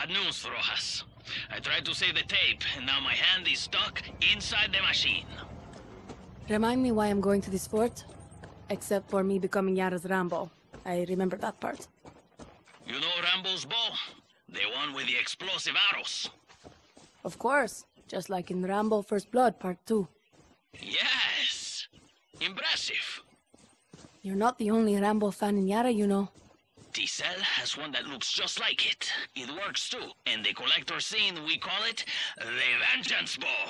Bad news, Rojas. I tried to save the tape, and now my hand is stuck inside the machine. Remind me why I'm going to this fort? Except for me becoming Yara's Rambo. I remember that part. You know Rambo's bow? The one with the explosive arrows. Of course. Just like in Rambo First Blood Part 2. Yes! Impressive. You're not the only Rambo fan in Yara, you know. T-Cell has one that looks just like it. It works too. In the collector scene, we call it the Vengeance Bow.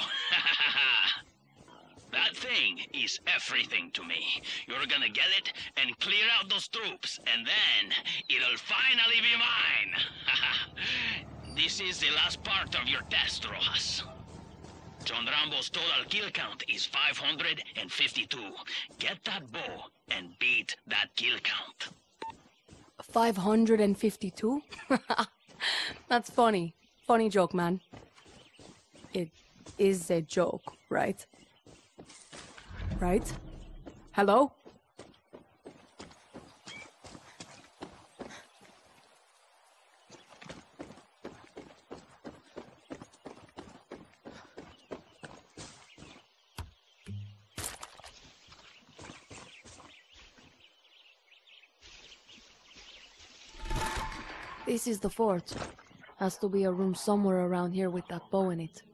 That thing is everything to me. You're gonna get it and clear out those troops, and then it'll finally be mine. This is the last part of your test, Rojas. John Rambo's total kill count is 552. Get that bow and beat that kill count. 552? That's funny. Funny joke, man. It is a joke, right? Right? Hello? This is the fort. Has to be a room somewhere around here with that bow in it.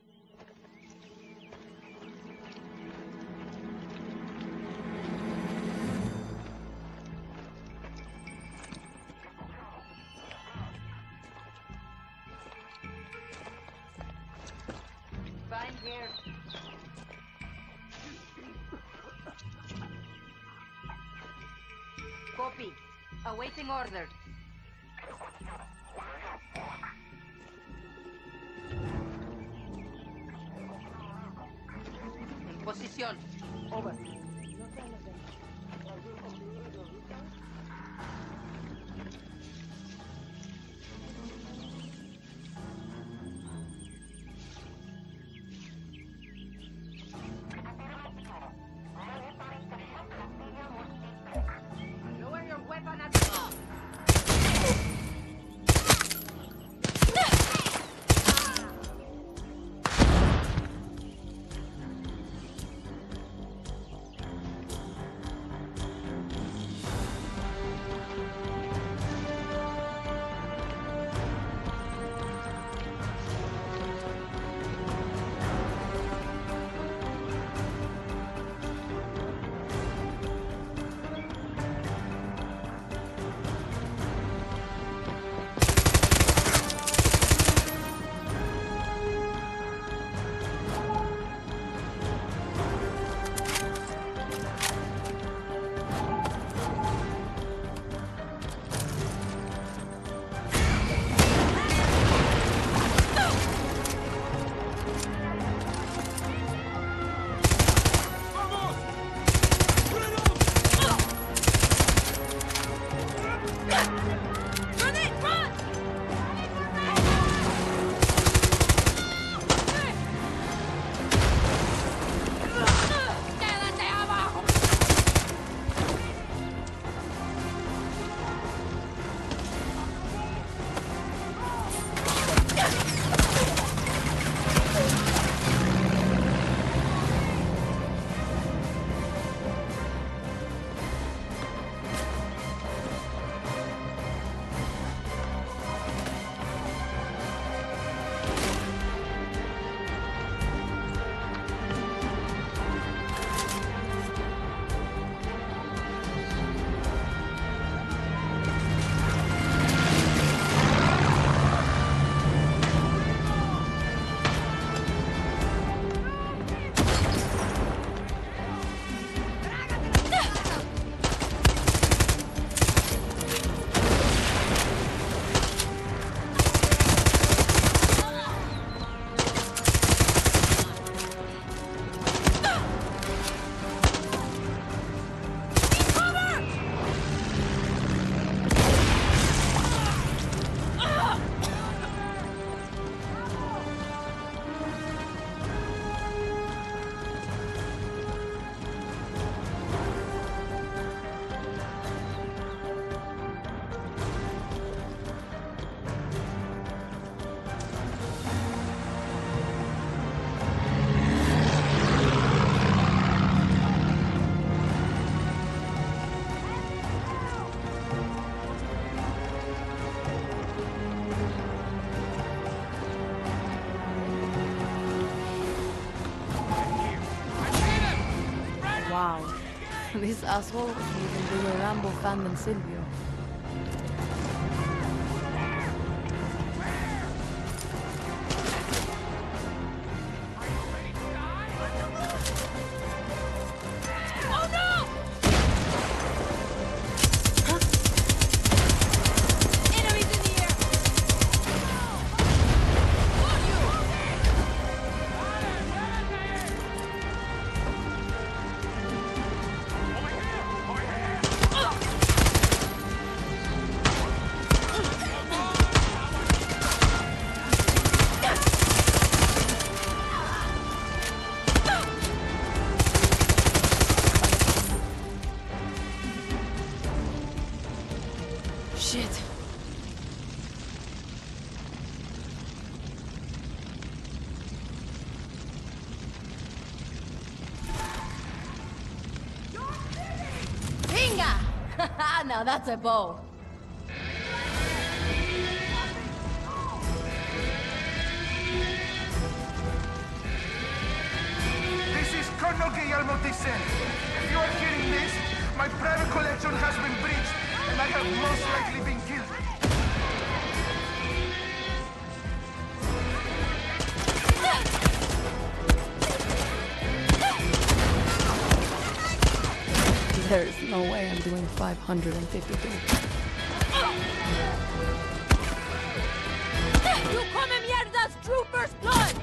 Fine here. Copy. Awaiting order. En posición. Over. Lower your weapon at... this asshole is an even bigger Rambo fan than Silvio. Shit. Binga! Now that's a bow. This is Colonel Guillermo Thyssen. If you are hearing this, my private collection has been breached, and I have most likely been killed. There's no way I'm doing 552. You come mierdas, troopers, blood!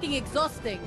fucking exhausting.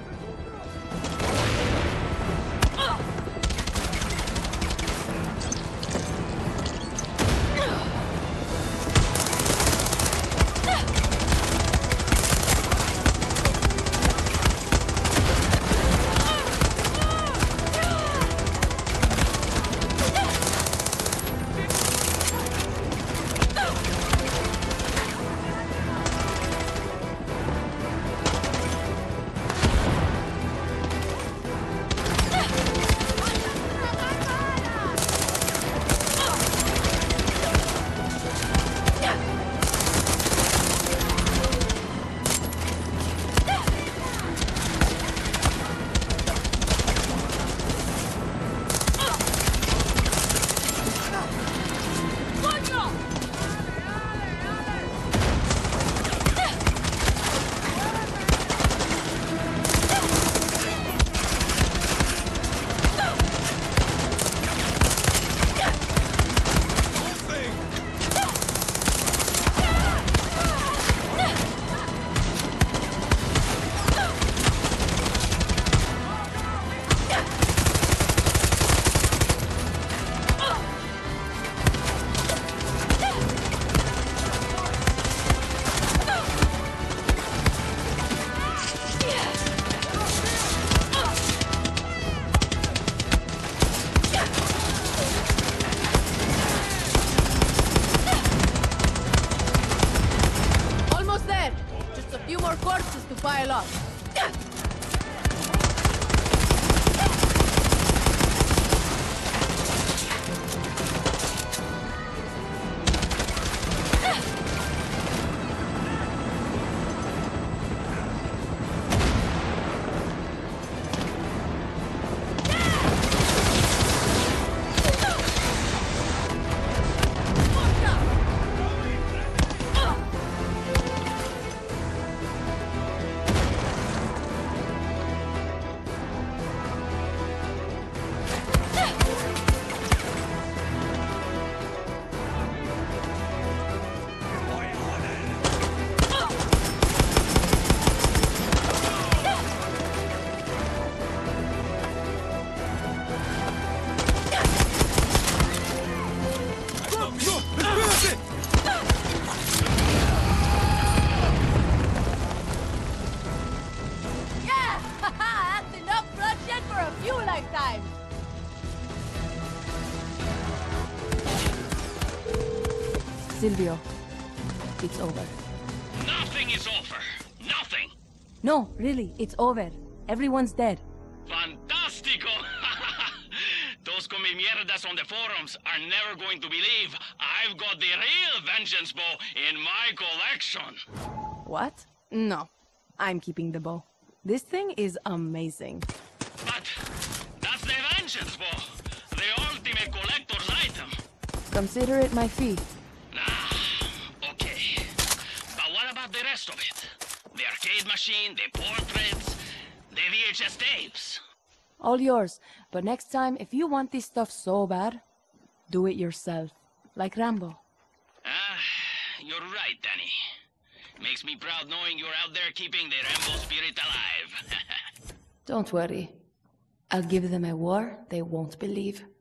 Pile up. Silvio, it's over. Nothing is over. Nothing. No, really, it's over. Everyone's dead. Fantastico! Those come mierdas on the forums are never going to believe I've got the real vengeance bow in my collection. What? No, I'm keeping the bow. This thing is amazing. But that's the vengeance bow. The ultimate collector's item. Consider it my fee. Okay. But what about the rest of it? The arcade machine, the portraits, the VHS tapes. All yours. But next time, if you want this stuff so bad, do it yourself. Like Rambo. You're right, Danny. Makes me proud knowing you're out there keeping the Rambo spirit alive. Don't worry. I'll give them a war they won't believe.